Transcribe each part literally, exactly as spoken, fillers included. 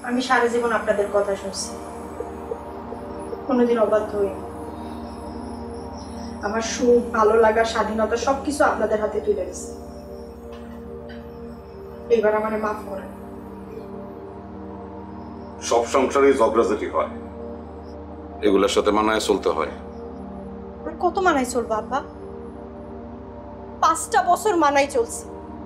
আমি সারা জীবন আপনাদের কথা শুনছি, কোনোদিন অবাধ্য হই। আমার সুখ, ভালো লাগা, স্বাধীনতা সবকিছু আপনাদের হাতে তুলে দিচ্ছি। এইবার আমার মাফ করেন। সব সংসারে ঝগড়াঝাটি হয়, এগুলোর সাথে মানায় চলতে হয়। কত মানাই চলবো আব্বা? পাঁচটা বছর মানাই চলছি,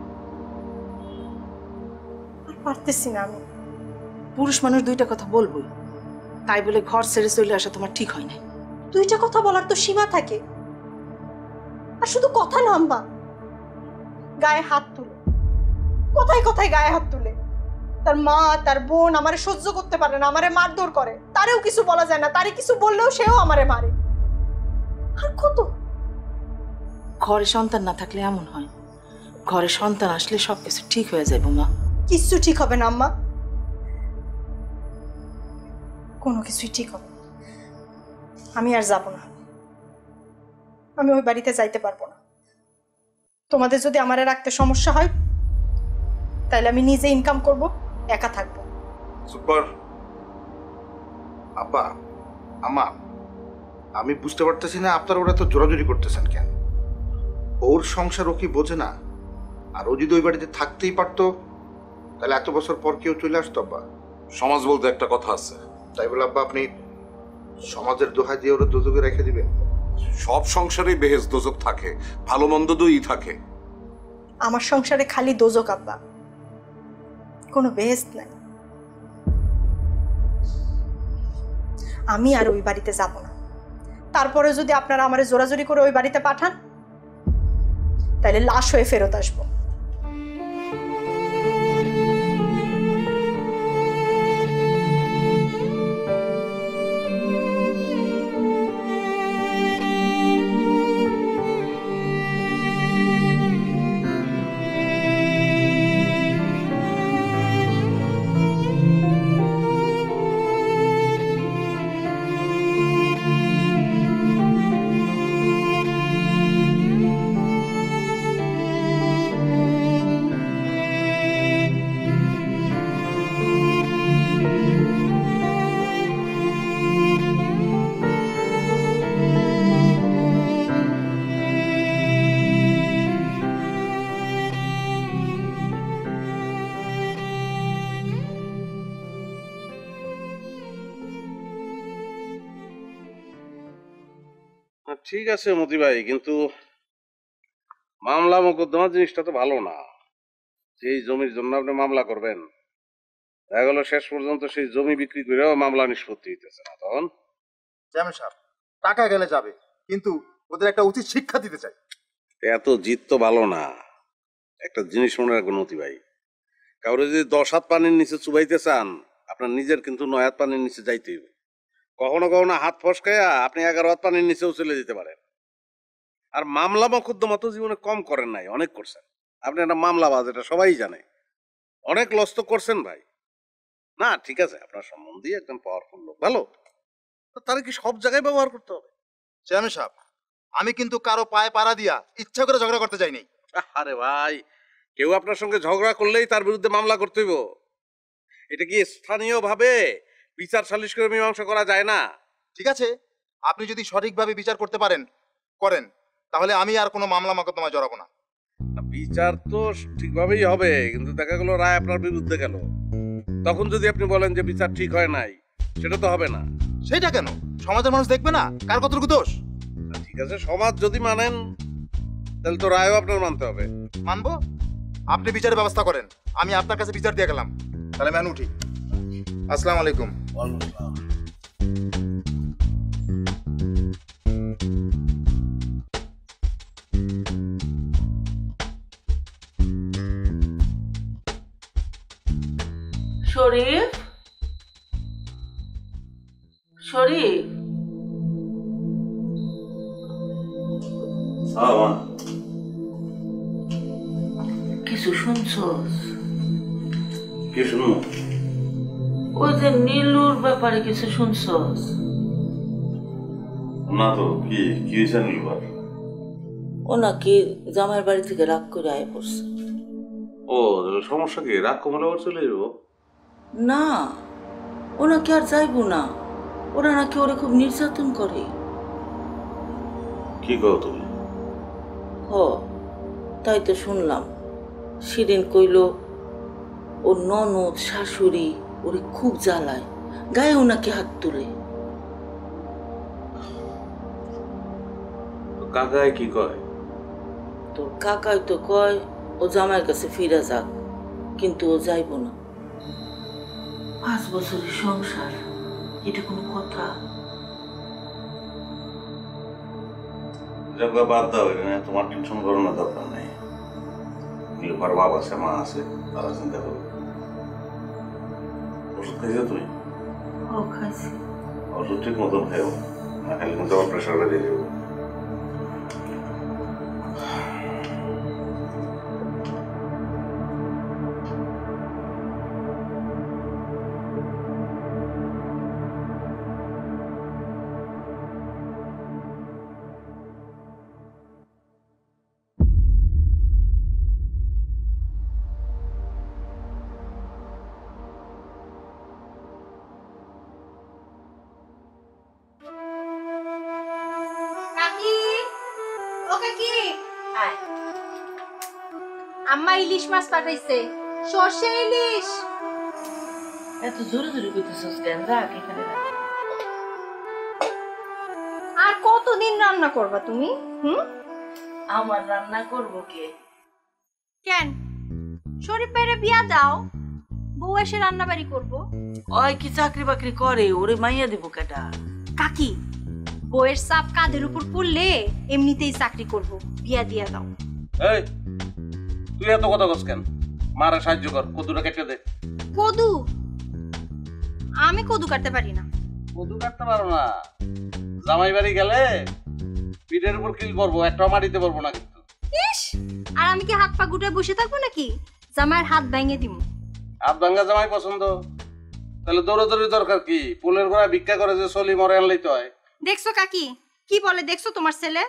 আর পারতেছি না আমি। পুরুষ মানুষ দুইটা কথা বলবোই, তাই বলে ঘর ছেড়ে চলে আসা তোমার ঠিক হয় না। দুইটা কথা বলার তো সীমা থাকে, আর শুধু কথা না আম্মা, গায়ে হাত তুলে, কোথায় কোথায় গায়ে হাত তুলে। তার মা তার বোন আমারে সহ্য করতে পারে না, আমারে মারধর করে, তারেও কিছু বলা যায় না, তারে কিছু বললেও সেও আমারে মারে। আর কত? ঘরে সন্তান না থাকলে এমন হয়, ঘরে সন্তান আসলে সবকিছু ঠিক হয়ে যাবে মা। কিচ্ছু ঠিক হবে না আম্মা, কোনো কিছুই ঠিক হবে না। আমি আর যাব না, আমি ওই বাড়িতে যাইতে পারবো না। তোমাদের যদি আমারে রাখতে সমস্যা হয় তাহলে আমি নিজে ইনকাম করব, একা থাকবো। সুপার আপা, আমা, আমি বুঝতে পারতেছি না আপনারা ওরা তো জোরাজুরি করতেছেন কেন? ওর সংসার ও কি বোঝে না? আর ও যদি ওই বাড়িতে থাকতেই পারতো তাহলে এত বছর পর কেউ চলে আসতো আব্বা। সমাজ বলতে একটা কথা আছে। তাই বলে আব্বা আপনি সমাজের দোহাই দিয়ে ওরা দোজকে রেখে দিবেন? সব সংসারেই বেহেস দোজক থাকে, ভালো মন্দ দুই থাকে। আমার সংসারে খালি দোজক আব্বা, কোনো বেহেশত নাই। আমি আর ওই বাড়িতে যাব না। তারপরে যদি আপনারা আমারে জোরাজোরি করে ওই বাড়িতে পাঠান তাহলে লাশ হয়ে ফেরত আসবো। ঠিক আছে মতি ভাই, কিন্তু মামলা মোকদ্দমা জিনিসটা তো ভালো না। সেই জমির জন্য আপনি মামলা করবেন, দেখা গেল শেষ পর্যন্ত সেই জমি বিক্রি করেও মামলা নিষ্পত্তি হইতেছে না। তখন চেয়ারম্যান সাহেব, টাকা গেলে যাবে, কিন্তু ওদের একটা উচিত শিক্ষা দিতে চাই। এত জিত তো ভালো না। একটা জিনিস মনে রাখবেন মতি ভাই, কাউরে যদি দশ হাত পানির নিচে চুবাইতে চান, আপনার নিজের কিন্তু নয় হাত পানির নিচে যাইতে হবে। কখনো কখনো হাত ফসকাইয়া আপনি এগারো হাত পানির নিচেও চলে যেতে পারেন। আর মামলা মোকদ্দমা তো জীবনে কম করেন নাই, অনেক করছেন। আপনি একটা মামলাবাজ, এটা সবাই জানে। অনেক লস তো করছেন ভাই। না ঠিক আছে, আপনার সম্বন্ধে একদম পাওয়ারফুল লোক, ভালো, তো তারা কি সব জায়গায় ব্যবহার করতে হবে? চেয়ারম্যান সাহেব, আমি কিন্তু কারো পায়ে পাড়া দিয়া ইচ্ছা করে ঝগড়া করতে চাইনি। আরে ভাই, কেউ আপনার সঙ্গে ঝগড়া করলেই তার বিরুদ্ধে মামলা করতে হইব? এটা কি স্থানীয় ভাবে বিচার সালিশ করে মীমাংসা করা যায় না? ঠিক আছে, আপনি যদি সঠিকভাবে বিচার করতে পারেন করেন, তাহলে আমি আর কোনো মামলা মোকদ্দমায় জড়াবো না। বিচার তো ঠিকভাবেই হবে, কিন্তু দেখা গেল রায় আপনার বিরুদ্ধে গেল, তখন যদি আপনি বলেন যে বিচার ঠিক হয় নাই, সেটা তো হবে না। সেটা কেন? সমাজের মানুষ দেখবে না কার কতটুকু দোষ? ঠিক আছে, সমাজ যদি মানেন তাহলে তো রায়ও আপনার মানতে হবে। মানবো? আপনি বিচারের ব্যবস্থা করেন, আমি আপনার কাছে বিচার দিয়ে গেলাম। তাহলে আমি উঠি। আসসালামু আলাইকুম। শরীফ, শরীফ, কিছু শুনছস? কি শুনুন? ওই যে নীলুর ব্যাপারে কিছু শুনছস? না তো। কি কি হয়েছে নীলুর? ও নাকি জামাইয়ের বাড়ি থেকে রাগ করে আয় পড়ছে। ও, সমস্যা কি? রাগ কমালে আবার চলে যাবো? না, ও নাকি আর যাইবো না, ওরা নাকি ওরা খুব নির্যাতন করে। কি করো তুমি? হ, তাই তো শুনলাম। শিরিন কইল ওর ননদ শাশুড়ি ওরে খুব জ্বালায়, গায়েও নাকি হাত তুলে। কাকায় কি কয়? তোর কাকাই তো কয় ও জামাইয়ের কাছে ফিরে যাক, কিন্তু ও যাইব না। পাঁচ বছরের সংসার, এটা কোনো কথা? যাক বাদ দাও, এখানে তোমার টেনশন করানোর দরকার নেই। নীলুফার বাপ আছে, মা আছে, তারা চিন্তা করবে। ওষুধ খাইছো তুমি? ও খাইছি। ওষুধ ঠিক মতন খাইও, না খাইলে কিন্তু আমার প্রেশার বেড়ে যাবে। কাকি, ও কাকি, আয়। আম্মা ইলিশ মাছ পাঠাইছে, সর্ষে ইলিশ। এত জোরে জোরে কইতেছস কেন? রাখ এখানে রাখ। আর কতদিন রান্না করবা তুমি? হুম, আমার রান্না করবো কে? কেন শরীফ ভাইরে বিয়া দাও, বউ এসে রান্না বাড়ি করবো। ওই কি চাকরি বাকরি করে? ওরে মাইয়া দিব কেটা? কাকি, বউয়ের চাপ কাঁধের উপর পড়লে এমনিতেই চাকরি করব, বিয়া দিয়া দাও। এই তুই এত কথা কস কেন? মারা সাহায্য কর, কদুটা কেটে দে। কদু? আমি কদু কাটতে পারি না। কদু কাটতে পারো না? জামাই বাড়ি গেলে পিঠের উপর কিল করবো, একটা মাটিতে পারবো না কিন্তু। ইস, আর আমি কি হাত পা গুটায় বসে থাকবো নাকি? জামাইয়ের হাত ভেঙে দিমু। হাত ভাঙ্গা জামাই পছন্দ? তাহলে দৌড়াদৌড়ি দরকার কি? পোলের গোড়া ভিক্ষা করে যে চলি মরে আনলেই তো হয়। দেখছো কাকি কি বলে? দেখছো তোমার ছেলে?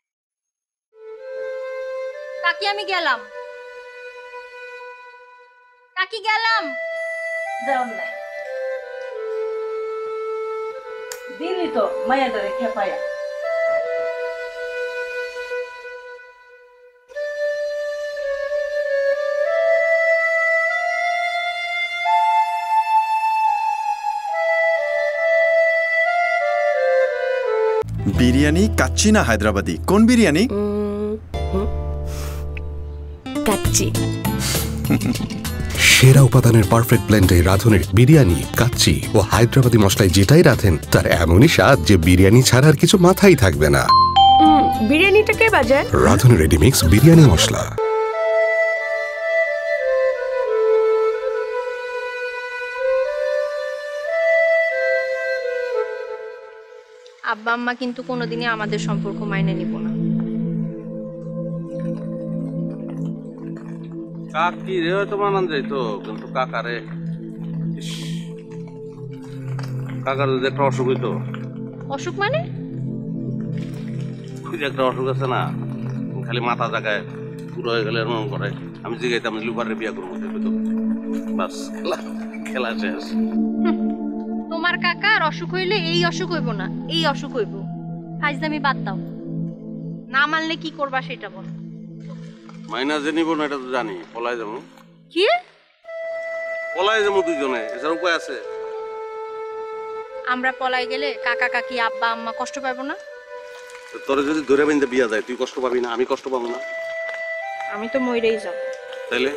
কাকি আমি গেলাম, কাকি গেলাম। যাও না, দিলি তো মায়াটারে খেপায়া। বিরিয়ানি কাচ্চি না হায়দ্রাবাদি? কোন বিরিয়ানি? কাচ্চি। সেরা উপাদানের পারফেক্ট ব্লেন্ডে রাঁধুনের বিরিয়ানি, কাচ্চি ও হায়দ্রাবাদি মশলায় যেটাই রাঁধেন তার এমনই স্বাদ যে বিরিয়ানি ছাড়া আর কিছু মাথায় থাকবে না। বিরিয়ানিটা কে বাজার? রাঁধুন রেডিমিক্স বিরিয়ানি মশলা। আব্বা আম্মা কিন্তু কোনোদিনই আমাদের সম্পর্ক মাইনে নিব না। কাকি রে হয়তো মানান যাইতো, কিন্তু কাকারে কাকার যদি একটা অসুখ হইতো। অসুখ মানে? একটা অসুখ আছে না, খালি মাথা জায়গায় পুরো হয়ে গেলে এরকম করে। আমি জিগাইতাম লুপারে বিয়া করবো, বাস খেলা খেলা শেষ। তোমার কাকার অসুখ হইলে এই অসুখ হইব না, এই অসুখ হইব। ফাইজদামি বাদ দাও, না মানলে কি করবা সেটা বল। মাইনা যে নিব না এটা তো জানি, পলাই যাবো। কি পলাই যাবো দুজনে, এছাড়া উপায় আছে? আমরা পলাই গেলে কাকা কাকি আব্বা আম্মা কষ্ট পাবো না? তোরে যদি ধরে বেঁধে বিয়া যায় তুই কষ্ট পাবি না, আমি কষ্ট পাবো না? আমি তো মইরেই যাব। তাইলে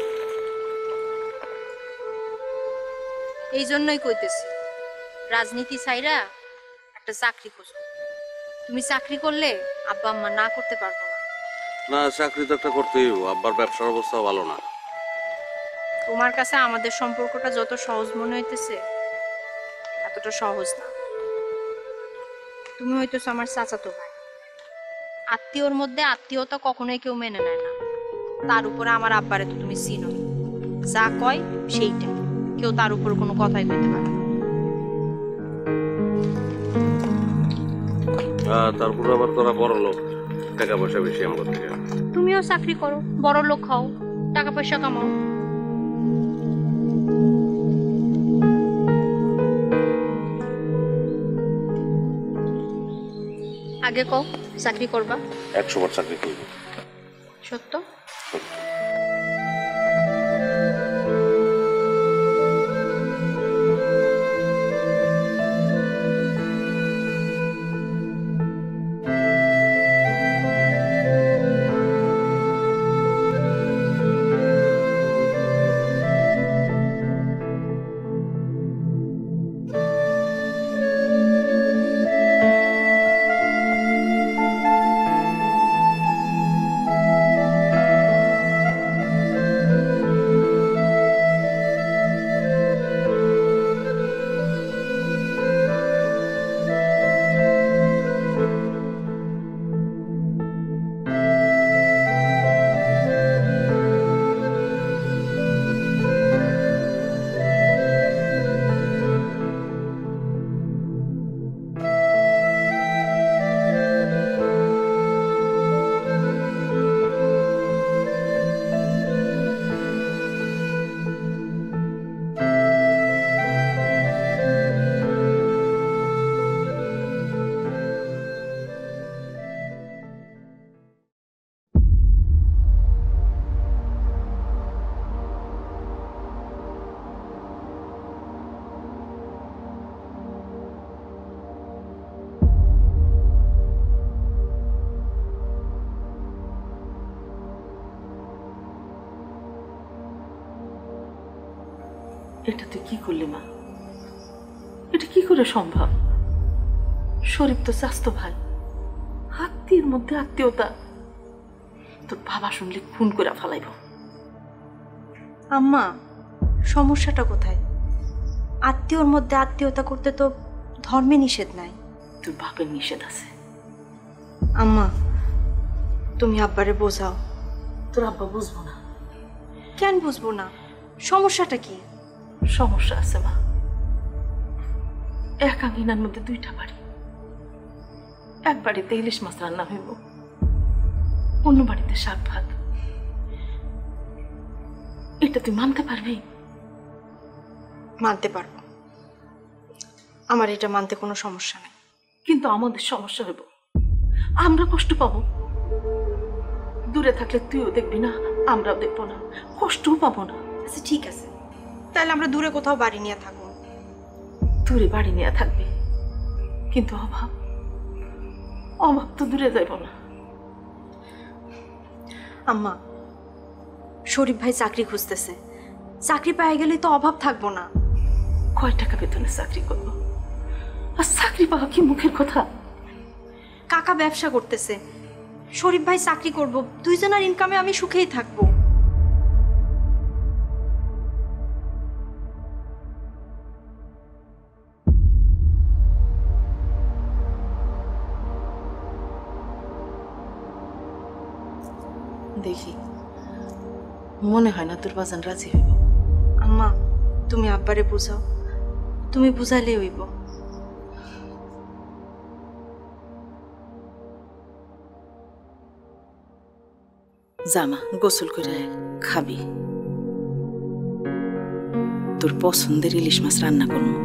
এই জন্যই কইতেছি, রাজনীতি ছাইরা একটা চাকরি খোঁজো। তুমি চাকরি করলে আব্বা আম্মা না করতে পারবো না। না, চাকরি তো একটা করতেই হইব, আব্বার ব্যবসার অবস্থা ভালো না। তোমার কাছে আমাদের সম্পর্কটা যত সহজ মনে হইতেছে এতটা সহজ না। তুমি হইতেছো আমার চাচাতো ভাই, আত্মীয়র মধ্যে আত্মীয়তা কখনোই কেউ মেনে নেয় না। তার উপরে আমার আব্বারে তো তুমি চিনোই, যা কয় সেইটা, কেউ তার উপর কোনো কথাই কইতে পারে না। তারপর আবার তোরা বড় লোক, টাকা পয়সা বেশি আমার থেকে। তুমিও চাকরি করো, বড় লোক হও, টাকা পয়সা কামাও। আগে কও চাকরি করবা? একশো বার চাকরি করব। সত্য? এটা তুই কি করলি মা? এটা কি করে সম্ভব? শরীফ তো স্বাস্থ্য ভাই, আত্মীয়ের মধ্যে আত্মীয়তা। তোর বাবা শুনলে খুন করে ফেলাইব। আম্মা, সমস্যাটা কোথায়? আত্মীয়র মধ্যে আত্মীয়তা করতে তো ধর্মে নিষেধ নাই। তোর বাপের নিষেধ আছে। আম্মা, তুমি আব্বারে বোঝাও। তোর আব্বা বুঝবো না। কেন বুঝবো না? সমস্যাটা কি? সমস্যা আছে মা। এক আঙিনার মধ্যে দুইটা বাড়ি। এক বাড়িতে ইলিশ মাছ রান্না হইব, অন্য বাড়িতে শাক ভাত। এটা তুই মানতে পারবি? মানতে পারবো, আমার এটা মানতে কোনো সমস্যা নেই। কিন্তু আমাদের সমস্যা হইব, আমরা কষ্ট পাবো। দূরে থাকলে তুইও দেখবি না, আমরাও দেখবো না, কষ্টও পাবো না। আচ্ছা ঠিক আছে, তাহলে আমরা দূরে কোথাও বাড়ি নিয়ে থাকবো। দূরে বাড়ি নিয়ে থাকবি, কিন্তু অভাব অভাব তো দূরে যাইব না। আম্মা, শরীফ ভাই চাকরি খুঁজতেছে, চাকরি পেয়ে গেলে তো অভাব থাকবো না। কয় টাকা বেতনে চাকরি করবো? আর চাকরি পাওয়া কি মুখের কথা? কাকা ব্যবসা করতেছে, শরীফ ভাই চাকরি করব, দুইজনের ইনকামে আমি সুখেই থাকবো। দেখি, মনে হয় না তোর বাজান রাজি হইব। আম্মা, তুমি আব্বারে বুঝাও, তুমি বুঝাইলে হইব। জামা গোসল করে খাবি, তোর পছন্দের ইলিশ মাছ রান্না করবো।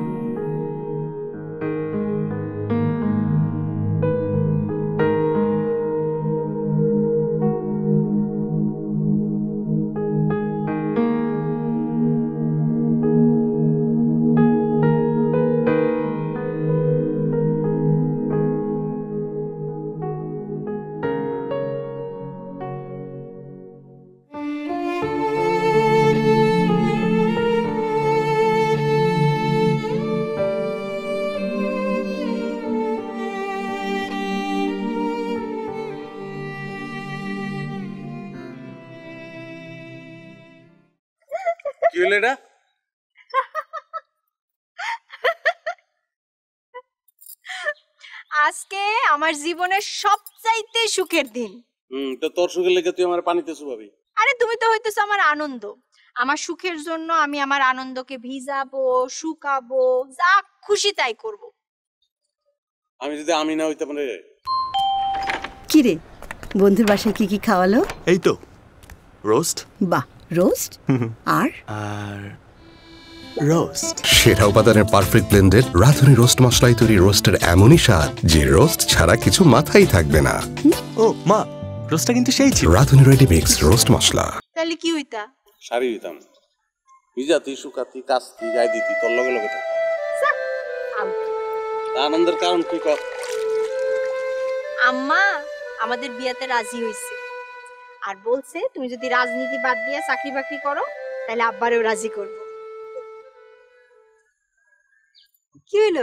কি হলো এটা? আজকে আমার জীবনের সবচাইতে সুখের দিন। হুম, তো তোর সুখের লেগে তুই আমার পানিতে চুবাবি? আরে তুমি তো হইতেছো আমার আনন্দ। আমার সুখের জন্য আমি আমার আনন্দকে ভিজাবো, শুকাবো, যা খুশি তাই করব। আমি যদি আমি না হইতে পারে। কি রে, বন্ধুর বাসায় কি কি খাওয়ালো? এই তো রোস্ট। বাহ, রোস্ট? আর আর রোস্ট। সেরা উপাদানের পারফেক্ট ব্লেন্ডেড রাঁধুনি রোস্ট মশলায় তৈরি রোস্টের এমনই স্বাদ যে রোস্ট ছাড়া কিছু মাথায় থাকবে না। ও মা, রোস্টটা কিন্তু সেই ছিল। রাঁধুনি রেডি মিক্স রোস্ট মশলা। তাহলে কি হইতা? শাড়ি দিতাম, ভিজাতি শুকাতি কাস্তি গায়ে দিতি, তোর লগে লগে থাকতাম। আনন্দের কারণ কি কর? আম্মা আমাদের বিয়াতে রাজি হইছে আর বলছে তুমি যদি রাজনীতি বাদ দিয়ে চাকরি বাকরি করো তাহলে আব্বারেও রাজি করব। কি হইলো?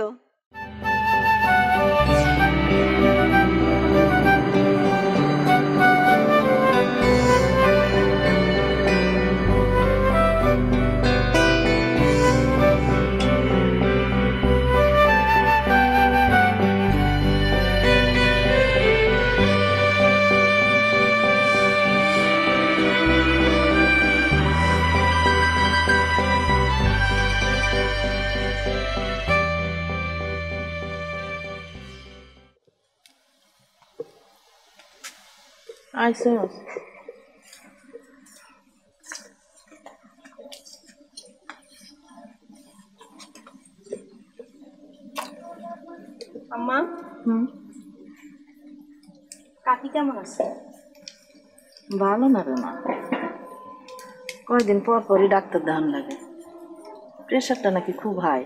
আইসস আম্মা, হুম, কাকি কেমন আছে? ভালো না রে মা, কয়দিন পর পরই ডাক্তার দেখান লাগে। প্রেশারটা নাকি খুব হাই।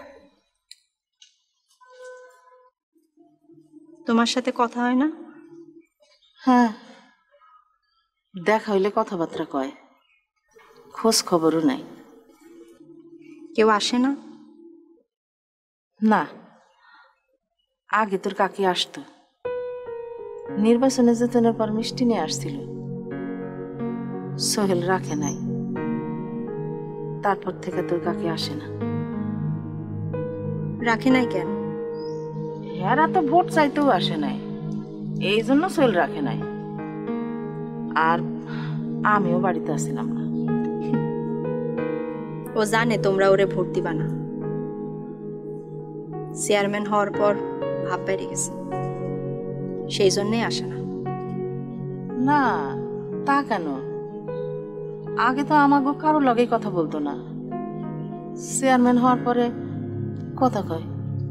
তোমার সাথে কথা হয় না? হ্যাঁ, দেখা হইলে কথাবার্তা কয়, খোঁজ খবরও নাই। কেউ আসে না? না, আগে তোর কাকি আসতো, নির্বাচনে যেতেনের পর মিষ্টি নিয়ে আসছিল, সোহেল রাখে নাই, তারপর থেকে তোর কাকি আসে না। রাখে নাই কেন? এরা তো ভোট চাইতেও আসে নাই, এই জন্য সোহেল রাখে নাই। আর আমিও বাড়িতে আসছিলাম না। ও জানে তোমরা ওরে ভোট দিবা না। চেয়ারম্যান হওয়ার পর ভাব বেড়ে গেছে, সেই জন্যই আসে না। না, তা কেন? আগে তো আমাকে কারো লগেই কথা বলতো না, চেয়ারম্যান হওয়ার পরে কথা কয়।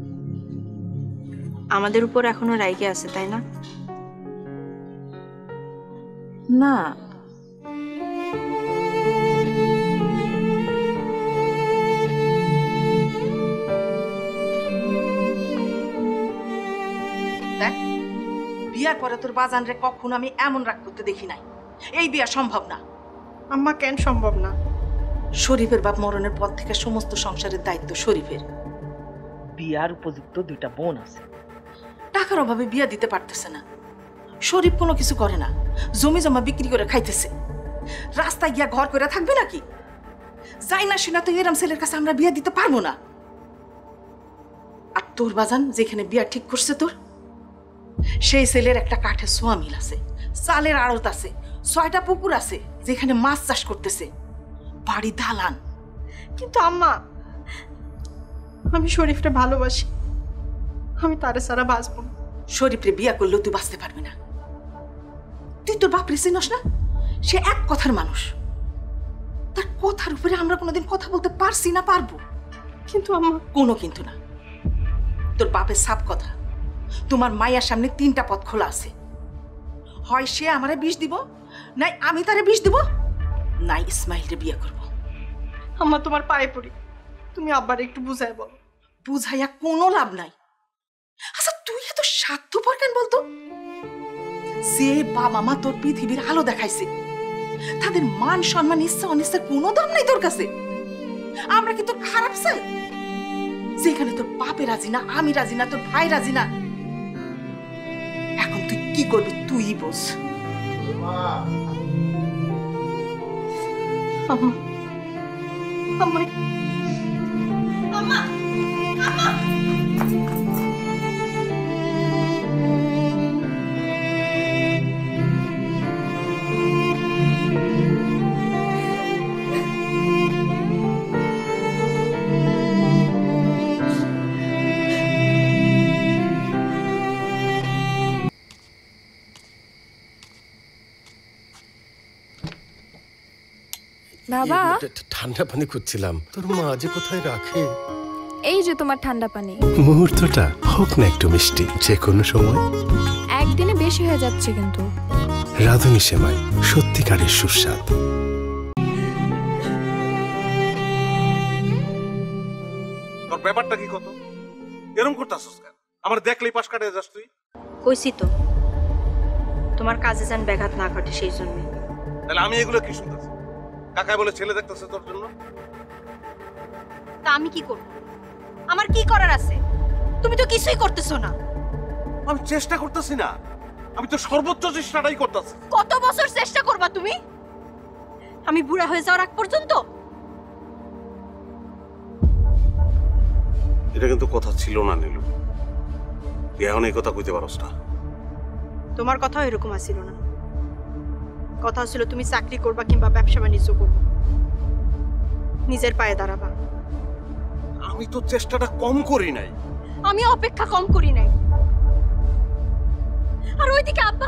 আমাদের উপর এখনো রাইগে আছে, তাই না? না, দেখ, বিয়ার পরে তোর বাজান রে কখন আমি এমন রাগ করতে দেখি নাই। এই বিয়া সম্ভব না। আম্মা, কেন সম্ভব না? শরীফের বাপ মরণের পর থেকে সমস্ত সংসারের দায়িত্ব শরীফের। বিয়ার উপযুক্ত দুইটা বোন আছে, টাকার অভাবে বিয়া দিতে পারতেছে না। শরীফ কোনো কিছু করে না, জমি জমা বিক্রি করে খাইতেছে। রাস্তায় গিয়া ঘর করে থাকবে নাকি? যাই না শুনা তো এরম ছেলের কাছে আমরা বিয়া দিতে পারবো না। আর তোর বাজান যেখানে বিয়া ঠিক করছে তোর, সেই ছেলের একটা কাঠের সোয়া মিল আছে, চালের আড়ত আছে, ছয়টা পুকুর আছে যেখানে মাছ চাষ করতেছে, বাড়ি দালান। কিন্তু আম্মা, আমি শরীফরে ভালোবাসি, আমি তারে সারা বাঁচবো না। শরীফরে বিয়া করলেও তুই বাঁচতে পারবি না। তুই তোর বাপরে চিনস না? সে এক কথার মানুষ, তার কথার উপরে আমরা কোনোদিন কথা বলতে পারছি না, পারবো? কিন্তু আম্মা, কোনো কিন্তু না। তোর বাপের সাপ কথা, তোমার মায়ের সামনে তিনটা পথ খোলা আছে, হয় সে আমারে বিষ দিব, নাই আমি তারে বিষ দিব, নাই ইসমাইলরে বিয়ে করব। আম্মা, তোমার পায়ে পড়ি, তুমি আব্বার একটু বুঝাই বলো। বুঝাইয়া কোনো লাভ নাই। আচ্ছা, তুই এত স্বার্থপর কেন বলতো? যে বাবা মা তোর পৃথিবীর আলো দেখাইছে, তাদের মান সম্মান ইচ্ছা অনিচ্ছার কোনো দাম নাই তোর কাছে। আমরা কি তোর খারাপ চাই? যেখানে তোর বাপে রাজি না, আমি রাজি না, তোর ভাই রাজি না, এখন তুই কি করবি তুই বোঝ। আম্মা, আম্মা, আম্মা, আম্মা। বাবা ঠান্ডা পানি খুঁজছিলাম, তোর মা যে কোথায় রাখে। এই যে তোমার ঠান্ডা পানি। মুহূর্তটা হোক না একটু মিষ্টি, যে কোনো সময়। একদিনে বেশি হয়ে যাচ্ছে কিন্তু। রাধুনী সেমাই, সত্যিকারের সুস্বাদ। তোর ব্যাপারটা কি কত এরকম করতেছস কেন? আমার দেখলেই পাশ কাটে যাস তুই। কইছি তো তোমার কাজে যেন ব্যাঘাত না ঘটে সেই জন্য। তাহলে আমি এগুলো কি শুনতেছি? কাকাই বলে ছেলে দেখতেছে তোর জন্য। তা আমি কি করব? আমার কি করার আছে? তুমি তো কিছুই করতেছো না। আমি চেষ্টা করতেছি না, আমি তো সর্বোচ্চ চেষ্টাটাই করতেছি। কত বছর চেষ্টা করবা তুমি? আমি বুড়া হয়ে যাওয়ার আগ পর্যন্ত? এটা কিন্তু কথা ছিল না নীলু, তুই এখন এই কথা কইতে পারস না। তোমার কথাও এরকম আসিল না। কথা ছিল তুমি চাকরি করবা কিংবা ব্যবসা বাণিজ্য করবা, নিজের পায়ে দাঁড়াবা। আমি তো চেষ্টাটা কম করি নাই। আমি অপেক্ষা কম করি নাই। আর ওইদিকে আব্বা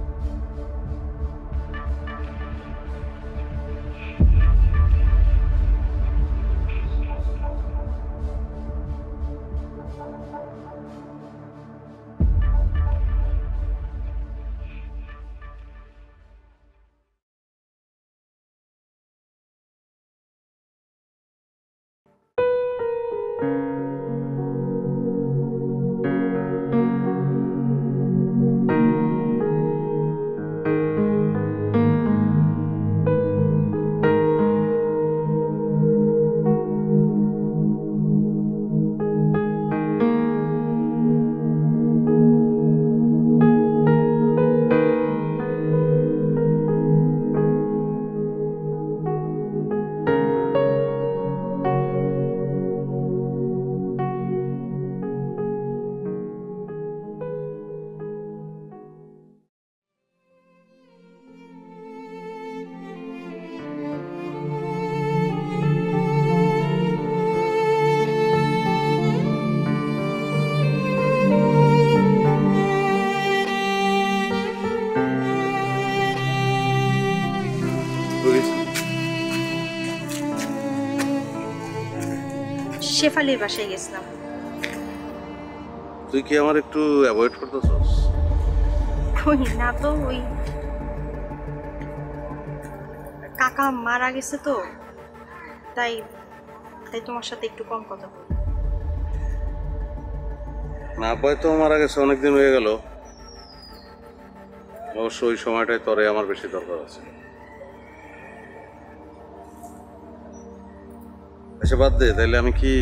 শেফালির বাসায় গেছিলাম। তুই কি আমার একটু অ্যাভয়েড করতেছস? কই না তো, ওই কাকা মারা গেছে তো, তাই তাই তোমার সাথে একটু কম কথা বলি। না আব্বাই তো মারা গেছে অনেকদিন হয়ে গেল। অবশ্য ওই সময়টায় তোরে আমার বেশি দরকার আছে। এসে বাদ দে, তাইলে আমি কি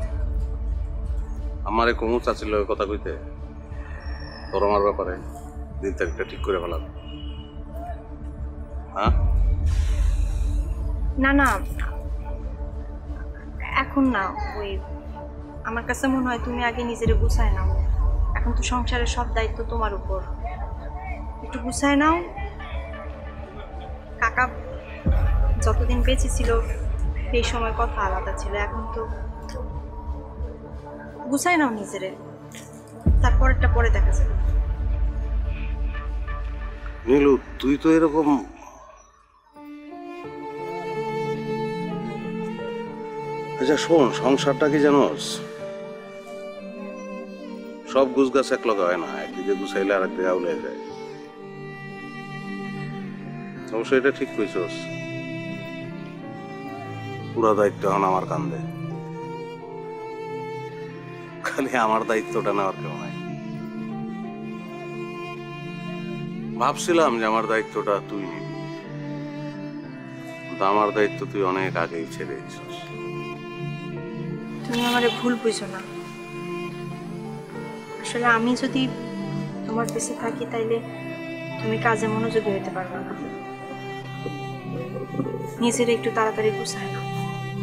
আমারে কমু চাচ্ছিল কথা কইতে তোর আমার ব্যাপারে দিন তারিখটা ঠিক করে ফেলাম? হ্যাঁ না না এখন না, ওই আমার কাছে মনে হয় তুমি আগে নিজেরে গুছায় নাও। এখন তো সংসারের সব দায়িত্ব তোমার উপর, একটু গুছায় নাও। কাকা যতদিন বেঁচে ছিল এই সময় কথা আলাদা ছিল, এখন তো গুছায় নাও নিজেরে, তারপরেরটা পরে দেখা যাবে। নীলু তুই তো এরকম আচ্ছা শোন, সংসারটা কি জানোস, সব গুছ গাছ এক লগে হয় না, একদিকে গুছাইলে আর একদিকে আউলে যায়। অবশ্য এটা ঠিক কইছস, পুরা দায়িত্ব এখন আমার কাঁধে, খালি আমার দায়িত্বটা নেওয়ার কেউ নাই। ভাবছিলাম যে আমার দায়িত্বটা তুই নিবি, কিন্তু আমার দায়িত্ব তুই অনেক আগেই ছেড়ে দিছিস। তুমি আমারে ভুল বুঝো না, আসলে আমি যদি তোমার কাছে থাকি তাইলে তুমি কাজে মনোযোগী হতে পারবে না। নিজের একটু তাড়াতাড়ি গুছায় নাও।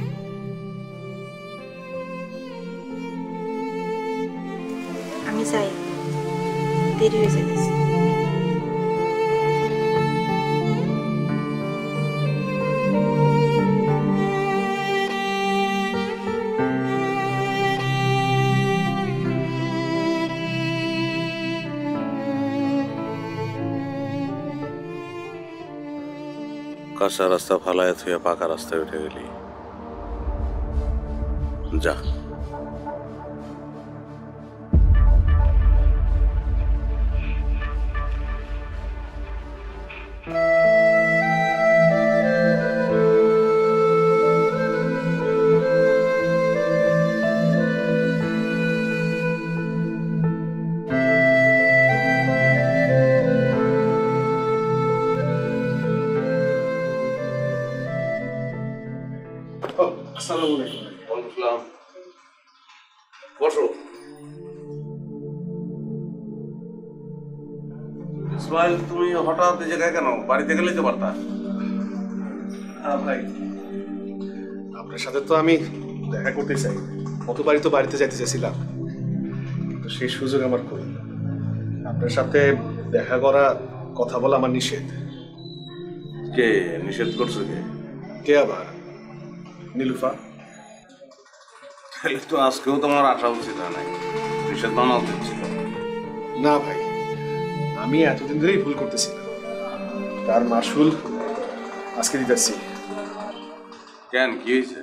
আমি যাই, দেরি হয়ে যেতেছে। কাঁচা রাস্তা ফালায় থুয়ে পাকা রাস্তায় উঠে গেলি। যা। আসসালামু আলাইকুম। ওয়ালাইকুম আসসালাম। বসো। ইসমাইল, তুমি হঠাৎ এই জায়গায় কেন? বাড়িতে গেলেই তো পারতা। হ্যাঁ ভাই, আপনার সাথে তো আমি দেখা করতে চাই, কতবারই তো বাড়িতে যাইতে চাইছিলাম, কিন্তু সেই সুযোগ আমার কই। আপনার সাথে দেখা করা, কথা বলা আমার নিষেধ। কে নিষেধ করছো? কে? কে আবার? নীলুফা। তাহলে তো আজকেও তোমার আসা উচিত হয় নাই, নিষেধ মানা উচিত ছিল। না ভাই, আমি এতদিন ধরেই ভুল করতেছিলাম, তার মাসুল আজকে দিতেছি। কেন, কি হয়েছে?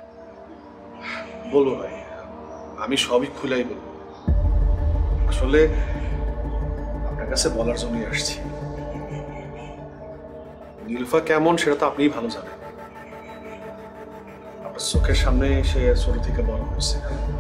বলবো ভাই, আমি সবই খুলাই বলবো। আসলে আপনার কাছে বলার জন্যই আসছি। নীলুফা কেমন সেটা তো আপনিই ভালো জানেন। আপনার চোখের সামনে সে ছোট থেকে বড় হয়েছে।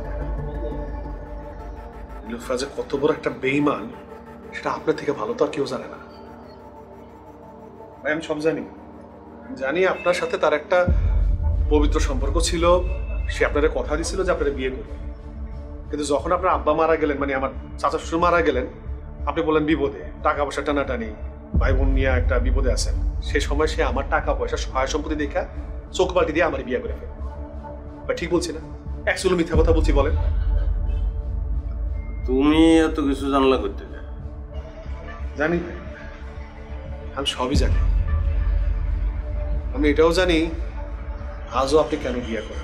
নীলুফা যে কত বড় একটা বেঈমান সেটা আপনার থেকে ভালো তো আর কেউ জানে না ভাই। আমি সব জানি, জানি আপনার সাথে তার একটা পবিত্র সম্পর্ক ছিল। সে আপনাদের কথা দিছিল যে আপনারা বিয়ে করবেন, কিন্তু যখন আপনার আব্বা মারা গেলেন, মানে আমার চাচা শ্বশুর মারা গেলেন, আপনি বললেন বিপদে, টাকা পয়সা টানাটানি, ভাই বোন নিয়ে একটা বিপদে আছেন। সেই সময় সে আমার টাকা পয়সা সহায় সম্পত্তি দেখা চোখ বাটি দিয়ে আমার বিয়ে করে ফেলে। ভাই ঠিক বলছি না? অ্যাকচুয়ালি মিথ্যা কথা বলছি বলেন? তুমি এত কিছু জানলা করতে চাই? জানি ভাই, আমি সবই জানি। আমি এটাও জানি আজও আপনি কেন বিয়ে করেন।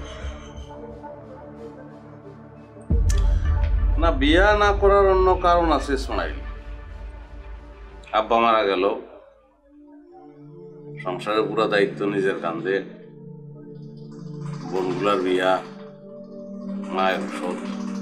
না, বিয়া না করার অন্য কারণ আছে ইসমাইল। আব্বা মারা গেল, সংসারের পুরো দায়িত্ব নিজের কাঁধে, বোনগুলার বিয়া, মায়ের ওষুধ,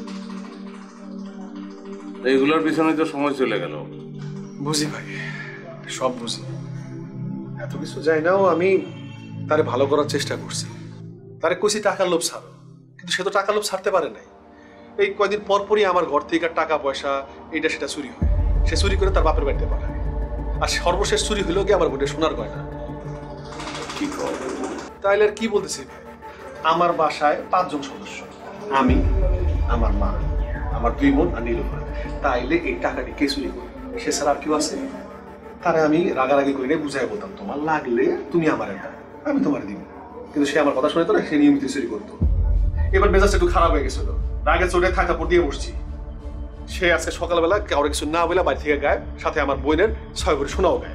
এইগুলোর পিছনে তো সময় চলে গেল। বুঝি ভাই, সব বুঝি। এত কিছু যাই নাও, আমি তারে ভালো করার চেষ্টা করছি। তারে কইছি টাকার লোভ ছাড়ো, কিন্তু সে তো টাকার লোভ ছাড়তে পারে নাই। এই কয়দিন পর পরই আমার ঘর থেকে টাকা পয়সা এইটা সেটা চুরি হয়। সে চুরি করে তার বাপের বাড়িতে পাঠায়। আর সর্বশেষ চুরি হইল কি আমার বোনের সোনার গয়না। কি কর? তাইলে আর কি বলতেছি ভাই, আমার বাসায় পাঁচজন সদস্য, আমি, আমার মা, আমার দুই বোন আর নীলুফা। তাইলে এই টাকাটি কে চুরি করে? সে ছাড়া আর কেউ আছে? তারে আমি রাগারাগি করে বুঝাই বলতাম, তোমার লাগলে তুমি আমার এটা, আমি তোমার দিব। কিন্তু সে আমার কথা শুনে তো না, সে নিয়মিত চুরি করতো। এবার মেজাজটা একটু খারাপ হয়ে গেছিল, রাগে চোটে থাকা পর দিয়ে বসছি। সে আজকে সকালবেলা কাউরে কিছু না বলে বাড়ি থেকে গায়েব, সাথে আমার বোনের ছয় করে শোনাও গায়েব।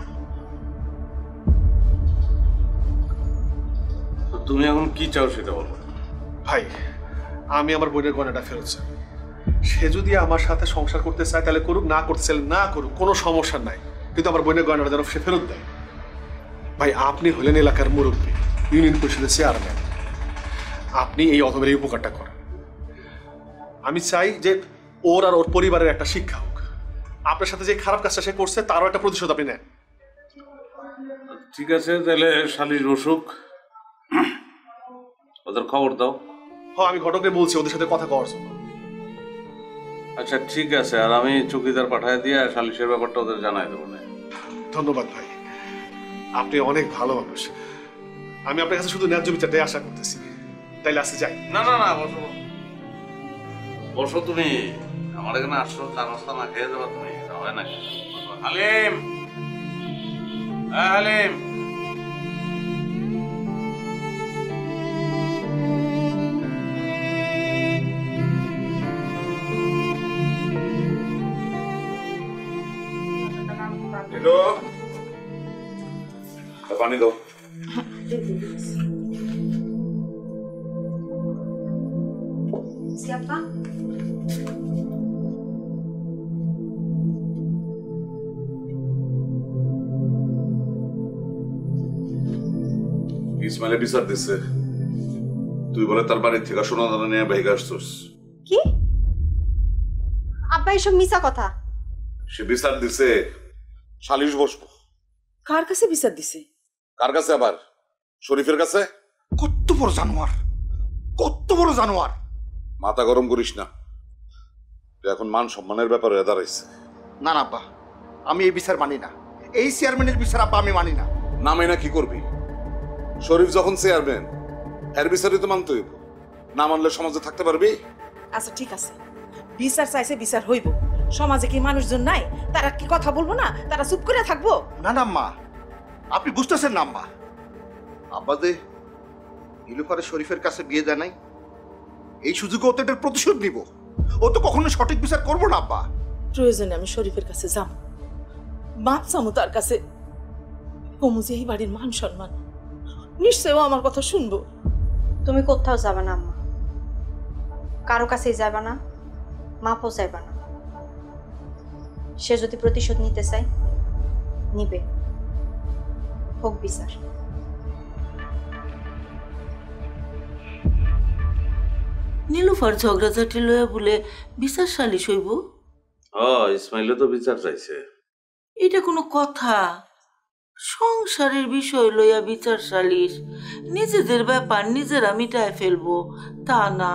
তুমি এখন কি চাও সেটা বলো ভাই। আমি আমার বোনের গয়নাটা ফেরত চাই। সে যদি আমার সাথে সংসার করতে চায় তাহলে করুক, না করতে চাইলে না করুক, কোনো সমস্যা নাই, কিন্তু আমার বোনের গয়নাটা যেন সে ফেরত দেয়। ভাই, আপনি হলেন এলাকার মুরব্বী, ইউনিয়ন পরিষদের চেয়ারম্যান, আপনি এই অধমের এই উপকারটা করেন। আমি চাই যে ওর আর ওর পরিবারের একটা শিক্ষা হোক। আপনার সাথে যে খারাপ কাজটা সে করছে তারও একটা প্রতিশোধ আপনি নেন। ঠিক আছে, তাহলে শালির অসুখ, ওদের খবর দাও। হ্যাঁ, আমি ঘটককে বলছি ওদের সাথে কথা কওয়ার জন্য। আচ্ছা ঠিক আছে, আর আমি চৌকিদার পাঠায় দিয়ে সালিশের ব্যাপারটা ওদের জানাই দেবো না। ধন্যবাদ ভাই, আপনি অনেক ভালো মানুষ। আমি আপনার কাছে শুধু ন্যায্য বিচারটাই আশা করতেছি। তাইলে আসতে যাই। না না না, বসো বসো। তুমি আমার এখানে আসছো, চা নাস্তা না খেয়ে যাবা তুমি? হয় না। হালিম, হ্যাঁ হালিম, পানি দাও। Siapa? ইসমাইলে বিচার দিছে, তুই বলে তার বাড়ির থেকে সোনা দানা নিয়ে বাইকে আসছিস। কি আব্বা এসব মিছা কথা? সে বিচার দিছে, সালিশ বসবো। কার কাছে বিচার দিছে? কার কাছে আবার? শরীফের কাছে। কত বড় জানোয়ার, কত বড় জানোয়ার! মাথা গরম করিস না, এখন মান সম্মানের ব্যাপারে দাঁড়াইছে। না না আব্বা, আমি এই বিচার মানি না। এই চেয়ারম্যানের বিচার আব্বা আমি মানি না। না মাইনা কি করবি? শরীফ যখন চেয়ারম্যান, এর বিচারই তো মানতে হইব। না মানলে সমাজে থাকতে পারবি? আচ্ছা ঠিক আছে, বিচার চাইছে বিচার হইব। সমাজে কি মানুষজন নাই? তারা কি কথা বলবো না? তারা চুপ করে থাকবো? না না আম্মা, আপনি বুঝতেছেন না আম্মা। আব্বা যে নীলুফারের শরীফের কাছে বিয়ে দেয় নাই, এই সুযোগে ও তো এটার প্রতিশোধ নিব। ও তো কখনো সঠিক বিচার করবো না আব্বা। প্রয়োজনে আমি শরীফের কাছে যাম, মাপ চামু তার কাছে। কমু যে এই বাড়ির মান সম্মান, নিশ্চয় ও আমার কথা শুনবো। তুমি কোথাও যাবে না আম্মা, কারো কাছেই যাবে না, মাপও চাইবে না। সে যদি প্রতিশোধ নিতে চায় নিবে, হোক বিচার। নীলুফার ঝগড়াঝাটি লয়া বলে বিচার সালিশ হইব? ও ইসমাইলে তো বিচার চাইছে। এটা কোনো কথা? সংসারের বিষয় লইয়া বিচার সালিশ, নিজেদের ব্যাপার নিজেরা মিটায় ফেলবো তা না।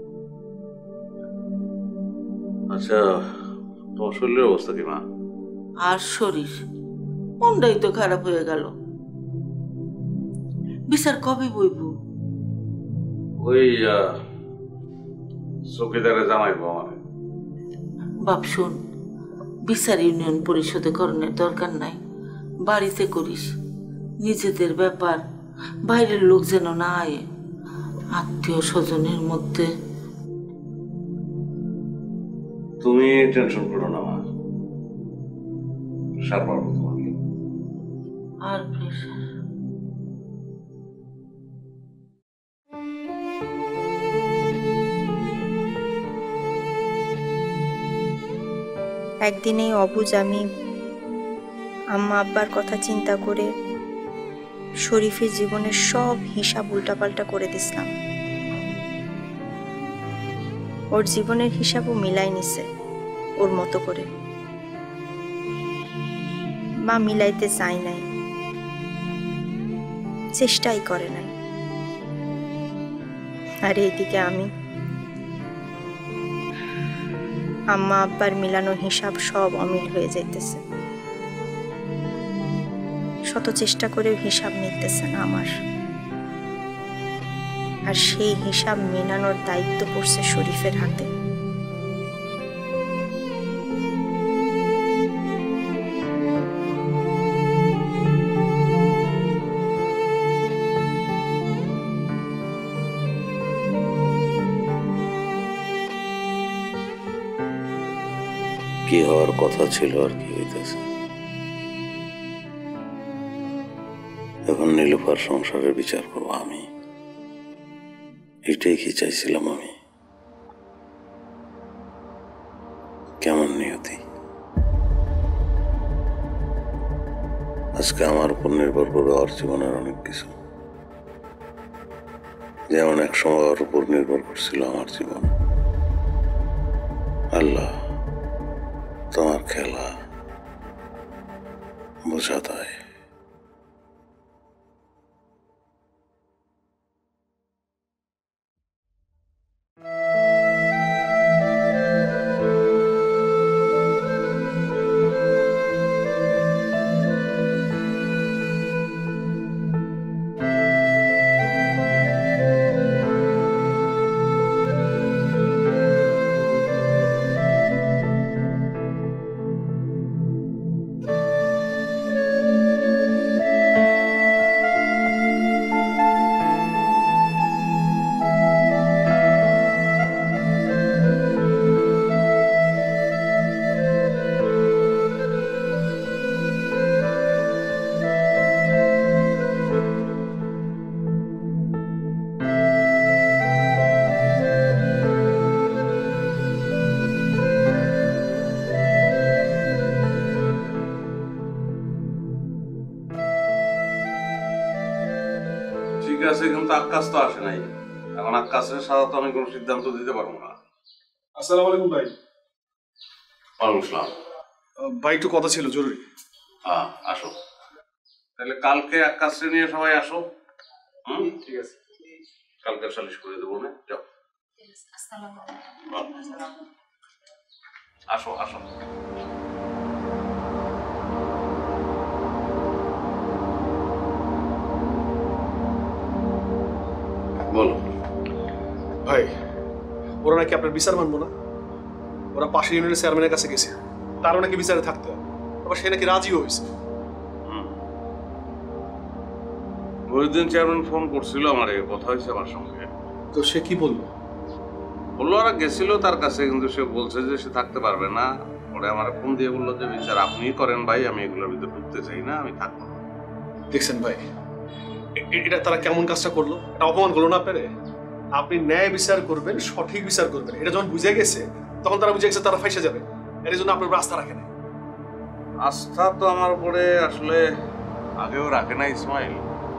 আচ্ছা, তোমার শরীরের অবস্থা কি মা? আর শরীর মনটাই তো খারাপ হয়ে গেল। বিচার কবে বইব? ওই চৌকিদারে জানাইবো আমার। বাপ শোন, বিচার ইউনিয়ন পরিষদে করণের দরকার নাই, বাড়িতে করিস। নিজেদের ব্যাপার বাইরের লোক যেন না আয়। আত্মীয় স্বজনের মধ্যে তুমি টেনশন করো না মা, সার পারবো তোমাকে। আর প্রেশার একদিন এই অবুঝ আমি আম্মা আব্বার কথা চিন্তা করে শরীফের জীবনের সব হিসাব উল্টাপাল্টা করে দিছিলাম। ওর জীবনের হিসাবও মিলাই নিছে ওর মতো করে। মা মিলাইতে চায় নাই, চেষ্টাই করে নাই। আর এইদিকে আমি আম্মা আব্বার মিলানো হিসাব সব অমিল হয়ে যাইতেছে। শত চেষ্টা করেও হিসাব মিলতেছে না আমার। আর সেই হিসাব মেলানোর দায়িত্ব পড়ছে শরীফের হাতে। কি হওয়ার কথা ছিল আর কি হইতেছে। এখন নীলুফার সংসারের বিচার করবো আমি, এটাই কি চাইছিলাম আমি? কেমন নিয়তি! আজকে আমার উপর নির্ভর করে ওর জীবনের অনেক কিছু, যেমন এক সময় ওর উপর নির্ভর করছিল আমার জীবন। আল্লাহ, তোমার খেলা বোঝা দেয়। ঠিক আছে, কিন্তু আকাশ তো আসে নাই। এখন আকাশের সাথে তো আমি কোনো সিদ্ধান্ত দিতে পারবো না। আসসালামু আলাইকুম ভাই। ওয়ালাইকুম আসসালাম। ভাই একটু কথা ছিল জরুরি। হ্যাঁ আসো, তাহলে কালকে আকাশে নিয়ে সবাই আসো। হুম ঠিক আছে, কালকে সালিশ করে দেবো না। যাও, আসো আসো। বলো ভাই, ওরা নাকি আপনার বিচার মানবো না। ওরা পাশের ইউনিয়নের চেয়ারম্যানের কাছে গেছে, তারও নাকি বিচারে থাকতে হবে। আবার সে নাকি রাজিও হয়েছে। ওইদিন চেয়ারম্যান ফোন করছিল আমার, কথা হয়েছে আমার সঙ্গে। তো সে কি বললো? বললো ওরা গেছিল তার কাছে, কিন্তু সে বলছে যে সে থাকতে পারবে না। পরে আমার ফোন দিয়ে বললো যে বিচার আপনিই করেন ভাই, আমি এগুলোর ভিতরে ঢুকতে চাই না, আমি থাকবো না। দেখছেন ভাই, এটা তারা কেমন কাজটা করলো? এটা অপমান করলো না আপনারে? আপনি ন্যায় বিচার করবেন, সঠিক বিচার করবেন, এটা যখন বুঝে গেছে তখন তারা বুঝে গেছে তারা ফাইসে যাবে। এর জন্য আপনার আস্থা রাখে না। আস্থা তো আমার উপরে আসলে আগেও রাখে না ইসমাইল।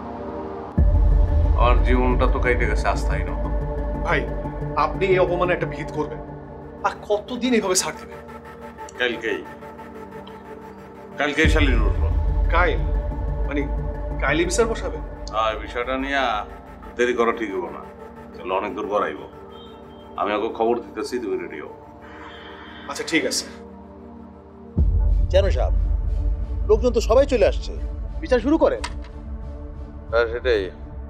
আমার জীবনটা তো কেটে গেছে আস্থাই না। ভাই, আপনি এই অপমানে একটা ভিত করবেন, আর কতদিন এইভাবে ছাড় দিবেন? কালকেই কালকেই শালির উঠবো। কাইল মানে কাইলি বিচার বসাবেন? আর বিষয়টা নিয়ে দেরি করা ঠিক হবো না, চলো অনেক দূর করাইব। আমি ওকে খবর দিতেছি, তুমি রেডিও। আচ্ছা ঠিক আছে। চেয়ারম্যান সাহেব, লোকজন তো সবাই চলে আসছে, বিচার শুরু করেন। হ্যাঁ সেটাই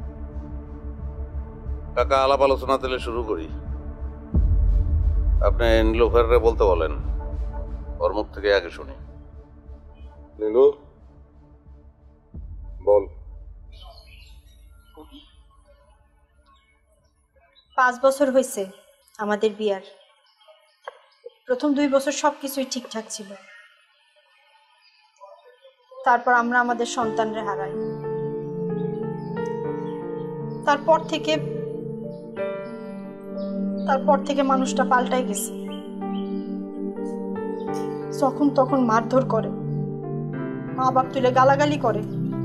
কাকা, আলাপ আলোচনা তাহলে শুরু করি। আপনি নীলুফাররে বলতে বলেন, ওর মুখ থেকে আগে শুনি। নীলু বল। পাঁচ বছর হয়েছে আমাদের বিয়ার। প্রথম দুই বছর সবকিছুই ঠিকঠাক ছিল, তারপর আমরা আমাদের সন্তানরে হারাই। তারপর থেকে তারপর থেকে মানুষটা পাল্টাই গেছে। যখন তখন মারধর করে, মা বাপ তুলে গালাগালি করে,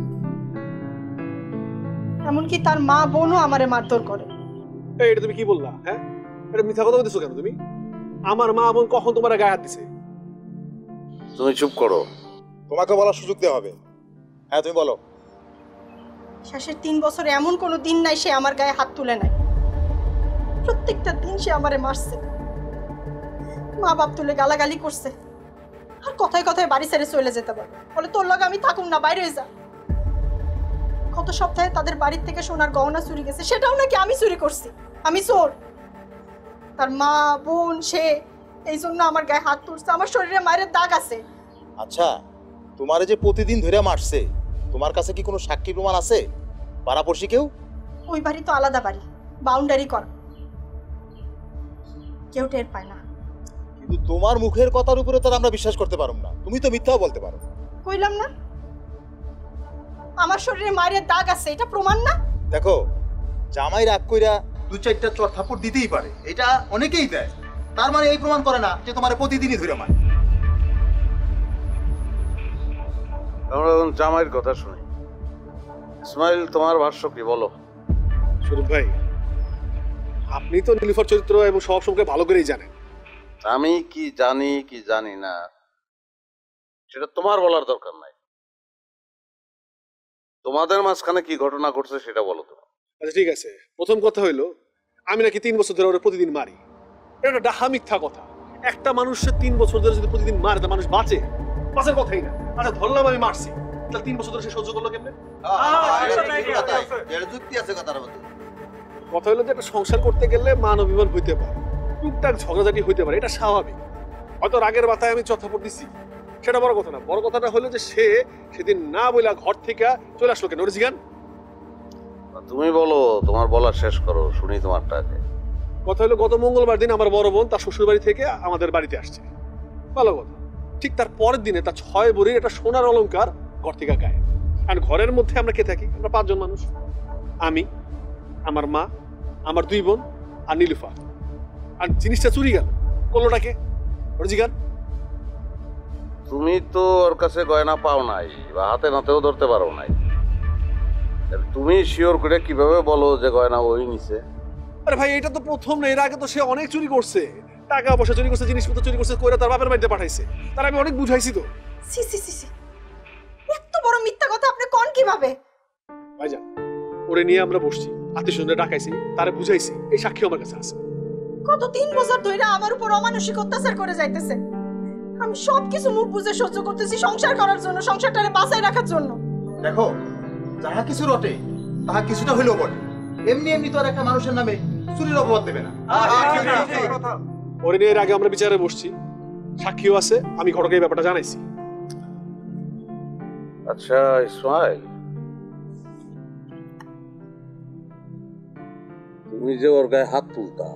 এমনকি তার মা বোনও আমারে মারধর করে। এই এটা তুমি কি বললা? হ্যাঁ, এটা মিথ্যা কথা বলতেছো কেন তুমি? আমার মা বোন কখন তোমার গায়ে হাত দিছে? তুমি চুপ করো, তোমাকে বলার সুযোগ দেওয়া হবে। হ্যাঁ তুমি বলো। শেষের তিন বছরে এমন কোনো দিন নাই সে আমার গায়ে হাত তুলে নাই। প্রত্যেকটা দিন সে আমারে মারছে, মা বাপ তুলে গালাগালি করছে, আর কথায় কথায় বাড়ি ছেড়ে চলে যেতে পারবে, বলে তোর লগে আমি থাকুম না, বাইরে হয়ে যা। গত সপ্তাহে তাদের বাড়ির থেকে সোনার গহনা চুরি গেছে, সেটাও নাকি আমি চুরি করছি, আমি চোর। তার মা বোন সে এই জন্য আমার গায়ে হাত তুলছে, আমার শরীরে মায়ের দাগ আছে। আচ্ছা, তোমারে যে প্রতিদিন ধরে মারছে, তোমার কাছে কি কোনো সাক্ষী প্রমাণ আছে? পাড়াপড়শি কেউ? ওই বাড়ি তো আলাদা বাড়ি, বাউন্ডারি করা, কেউ টের পায় না। কিন্তু তোমার মুখের কথার উপরে তো আমরা বিশ্বাস করতে পারব না, তুমি তো মিথ্যাও বলতে পারো। কইলাম না আমার শরীরে মায়ের দাগ আছে, এটা প্রমাণ না? দেখো, জামাই রাগ কইরা দু চারটা চর থাপড় দিতেই পারে, এটা অনেকেই দেয়, তার মানে এই প্রমাণ করে না যে তোমার প্রতিদিনই ধরে মারে। আমরা এখন জামাইয়ের কথা শুনি। ইসমাইল, তোমার ভাষ্য কি বলো? শরীফ ভাই, আপনি তো নীলুফার চরিত্র এবং সব সম্পর্কে ভালো করেই জানেন। আমি কি জানি কি জানি না সেটা তোমার বলার দরকার নাই। তোমাদের মাঝখানে কি ঘটনা ঘটছে সেটা বলো তো। আচ্ছা ঠিক আছে, প্রথম কথা হইলো আমি নাকি তিন বছর ধরে ওরা প্রতিদিন মারি। এটা ডাহা মিথ্যা কথা। একটা মানুষের তিন বছর ধরে যদি প্রতিদিন মারে তা মানুষ বাঁচে? বাঁচার কথাই না। আচ্ছা ধরলাম আমি মারছি, তাহলে তিন বছর ধরে সে সহ্য করলো কেমনে? কথা হলো যে একটা সংসার করতে গেলে মান অভিমান হইতে পারে, টুকটাক ঝগড়াঝাটি হইতে পারে, এটা স্বাভাবিক। হয়তো রাগের মাথায় আমি চথাপট দিচ্ছি, সেটা বড় কথা না। বড় কথাটা হলো যে সে সেদিন না বইলা ঘর থেকে চলে আসলো কেন? জিগান, তুমি বলো, তোমার বলা শেষ করো, শুনি তোমারটা আগে। কথা হলো গত মঙ্গলবার দিন আমার বড় বোন তার শ্বশুর বাড়ি থেকে আমাদের বাড়িতে আসছে, ভালো কথা। ঠিক তার পরের দিনে তার ছয় ভরির একটা সোনার অলংকার ঘর থেকে গায়ে। আর ঘরের মধ্যে আমরা কে থাকি? আমরা পাঁচজন মানুষ, আমি, আমার মা, আমার দুই বোন আর নীলুফা। আর জিনিসটা চুরি গেল, করলোটাকে জিগান। তুমি তো ওর কাছে গয়না পাও নাই বা হাতে নাতেও ধরতে পারো নাই, তুমি শিওর করে কিভাবে বলো যে গয়না ওই নিছে? আরে ভাই এটা তো প্রথম না, এর আগে তো সে অনেক চুরি করছে, টাকা পয়সা চুরি করছে, জিনিসপত্র চুরি করছে, কইরা তার বাপের বাড়িতে পাঠাইছে। তার আমি অনেক বুঝাইছি তো। সি সি সি সি, এত বড় মিথ্যা কথা আপনি কোন কিভাবে? ভাইজান ওরে নিয়ে আমরা বসছি, আত্মীয়স্বজনদের ডাকাইছি, তারে বুঝাইছি, এই সাক্ষী আমার কাছে আছে। কত তিন বছর ধরে আমার উপর অমানসিক অত্যাচার করে যাইতেছে, আমি সব কিছু মুখ বুঝে সহ্য করতেছি সংসার করার জন্য, সংসারটারে বাঁচাই রাখার জন্য। দেখো যাহা কিছু রটে তাহা কিছুটা হইলেও বটে, এমনি এমনি তো আর একটা মানুষের নামে চুরির অপবাদ দেবে না। ওরে নিয়ে এর আগে আমরা বিচারে বসছি, সাক্ষীও আছে, আমি ঘটকে এই ব্যাপারটা জানাইছি। আচ্ছা ইসমাইল, তুমি যে ওর গায়ে হাত তুলতা,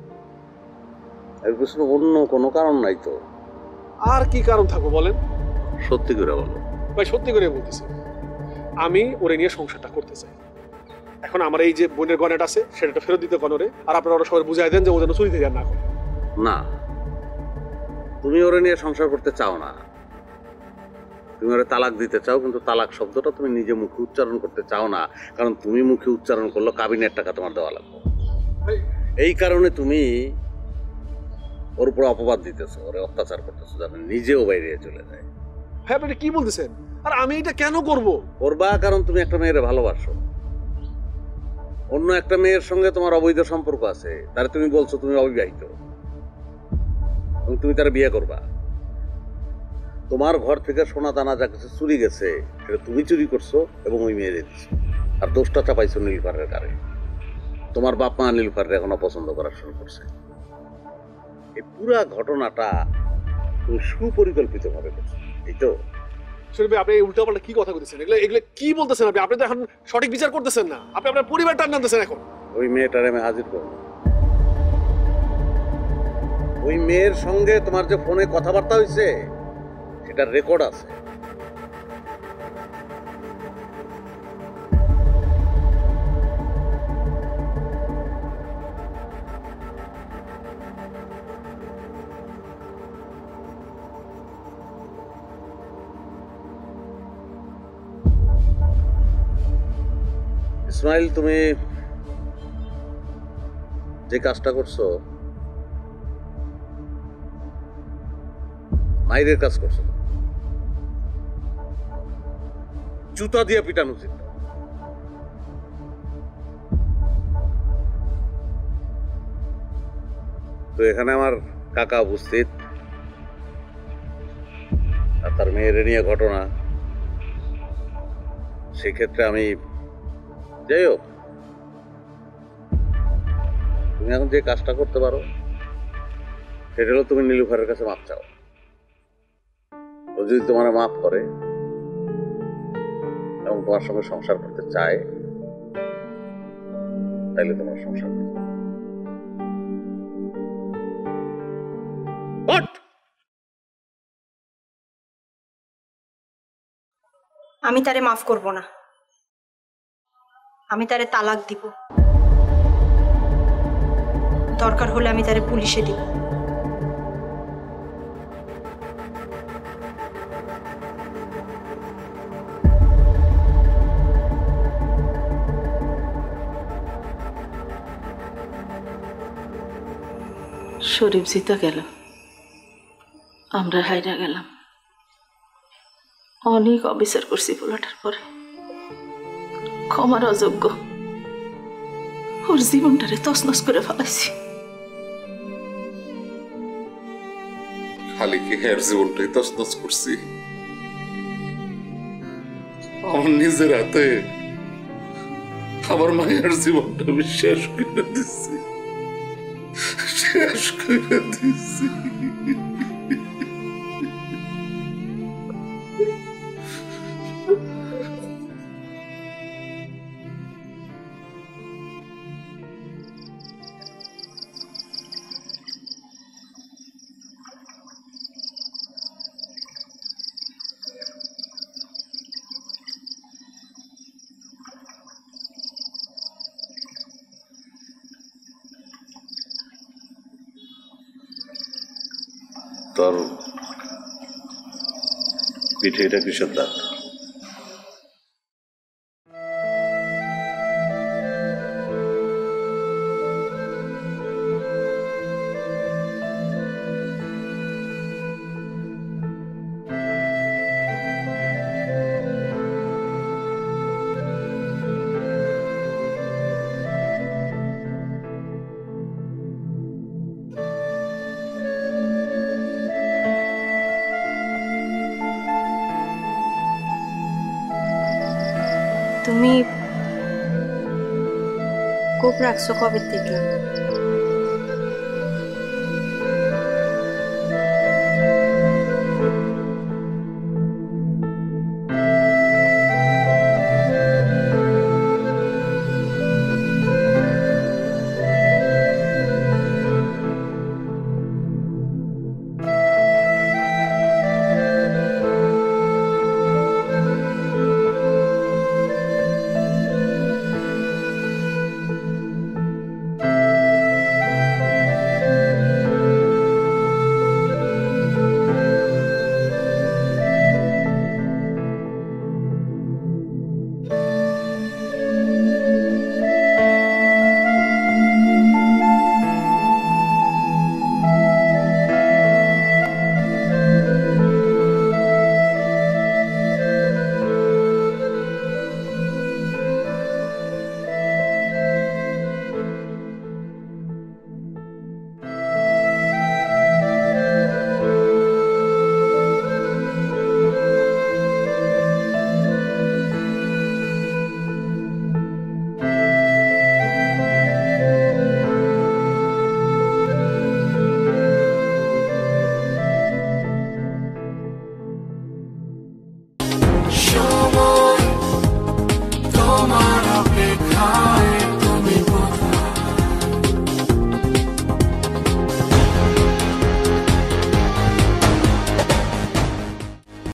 এর পিছনে অন্য কোনো কারণ নাই তো? আর কি কারণ থাকবো বলেন? সত্যি করে বলো ভাই। সত্যি করে বলতেছি, আমি ওরে নিয়ে সংসারটা করতে চাই। এখন আমার এই যে বোনের গয়নাটা আছে সেটা ফেরত দিতে কনরে, আর আপনারা ওরা সবাই বুঝাই দেন যে ও যেন চুরি থেকে আর না করে। না, তুমি ওরে নিয়ে সংসার করতে চাও না, তুমি ওরে তালাক দিতে চাও, কিন্তু তালাক শব্দটা তুমি নিজে মুখে উচ্চারণ করতে চাও না, কারণ তুমি মুখে উচ্চারণ করলে কাবিনের টাকা তোমার দেওয়া লাগবে। এই কারণে তুমি ওর উপর অপবাদ দিতেছো, ওরে অত্যাচার করতেছো, যাতে নিজেও বাইরে চলে যায়। হ্যাঁ আপনি কি বলতেছেন? আর আমি এটা কেন করব? করবা কারণ তুমি একটা মেয়ের ভালোবাসো, অন্য একটা মেয়ের সঙ্গে তোমার অবৈধ সম্পর্ক আছে, তারে তুমি বলছো তুমি অবিবাহিত, তুমি তারা বিয়ে করবা। তোমার ঘর থেকে সোনা দানা যা কিছু চুরি গেছে সেটা তুমি চুরি করছো এবং ওই মেয়েরে দিচ্ছো, আর দোষটা চাপাইছো নীলফারের কারে। তোমার বাপ মা নীলফারের এখনো পছন্দ করা শুরু করছে। এই পুরা ঘটনাটা তুমি সুপরিকল্পিত ভাবে করছো, এই তো? শরীফ ভাই, আপনি উল্টা পাল্টা কি কথা বলতেছেন? এগুলো এগুলো কি বলতেছেন আপনি? আপনি তো এখন সঠিক বিচার করতেছেন না, আপনি আপনার পরিবারটা টানতেছেন। এখন ওই মেয়েটার আমি হাজির করবো। ওই মেয়ের সঙ্গে তোমার যে ফোনে কথাবার্তা হয়েছে সেটার রেকর্ড আছে। ইসমাইল, তুমি যে কাজটা করছো মাইরের কাজ করছো, জুতা দিয়ে পিটানো উচিত। তো এখানে আমার কাকা উপস্থিত, আর তার মেয়ের নিয়ে ঘটনা, সেক্ষেত্রে আমি, যাই হোক, তুমি এখন যে কাজটা করতে পারো সেটা হলো তুমি নীলুফারের কাছে মাপ চাও। ও যদি তোমার মাফ করে এবং তোমার সঙ্গে সংসার করতে চায়, তাইলে তোমার সংসার করতে। আমি তারে মাফ করব না, আমি তারে তালাক দিব, দরকার হলে আমি তারে পুলিশে দিব। শরীফ জিতা গেল, আমরা হাইরা গেলাম। অনেক অবিচার করছি পোলাটার পরে, ক্ষমার অযোগ্য, ওর জীবনটারে তছনছ করে ফেলাইছি। খালি কি হের জীবনটাই তছনছ করছি? আমার নিজের হাতে আমার মায়ের জীবনটা আমি শেষ করে দিচ্ছি, শেষ করে দিচ্ছি। তোর পিঠে এটা কিসের দাগ? তুমি কোপ রাখছো কবে থেকে?